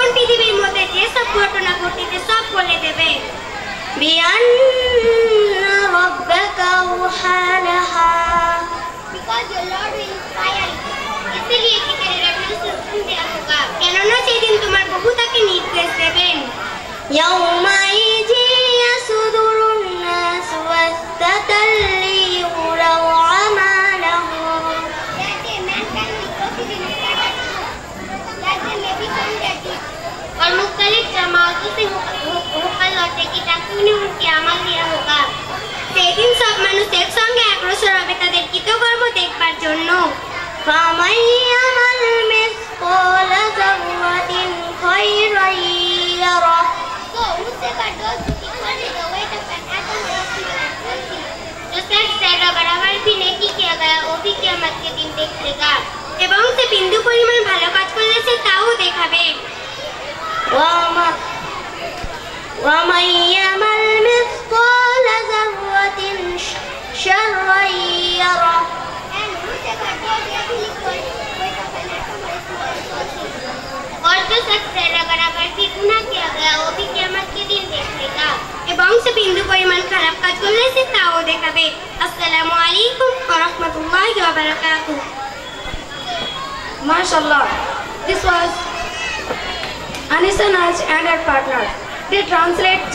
তখন পৃথিবীর মধ্যে যে সব ঘটনা ঘটিতে সব বলে দেবে। কেননা সেদিন তোমার প্রভু তাকে নির্দেশ দেবেন। और मुख्तलिफ जमातों से होकर लौटे कि ताकि उन्हें उनके अमल दिया होगा। সেদিন সব মানুষ একসঙ্গে অগ্রসর হবে তাদের কৃতকর্ম দেখবার জন্য। فمن يعمل مثقال ذرة خيرا يره। तो उससे बड़ा दिखाने का वही तो जो सिर्फ तेरा बराबर भी नेकी किया गया वो भी क़यामत के दिन देख लेगा। এবং সে বিন্দু পরিমাণ ভালো কাজ করলে সে তাও দেখাবে। ومن يعمل مثقال ذرة شرا يره। और जो शख्स तेरा बराबर भी गुनाह किया गया वो भी क़यामत के दिन देख लेगा। এবং সে বিন্দু পরিমাণ খারাপ কাজ করলে সে তাও দেখাবে। আসসালামু আলাইকুম ওয়া রাহমাতুল্লাহি ওয়া বারাকাতুহু। MashaAllah, this was Anisa Naj and her partner. They translate